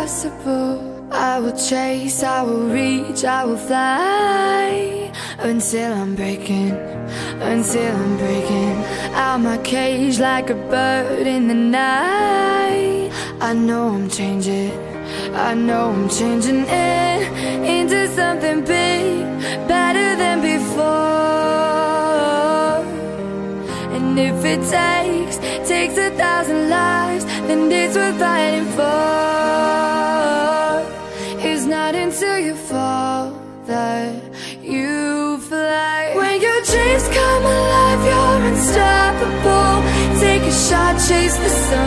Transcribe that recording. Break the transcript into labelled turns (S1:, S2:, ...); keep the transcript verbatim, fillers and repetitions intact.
S1: impossible. I will chase, I will reach, I will fly until I'm breaking, until I'm breaking out my cage like a bird in the night. I know I'm changing, I know I'm changing it into something big, better than before. And if it takes, takes a thousand lives, then it's worth fighting for. It's not until you fall that you fly. When your dreams come alive, you're unstoppable. Take a shot, chase the sun.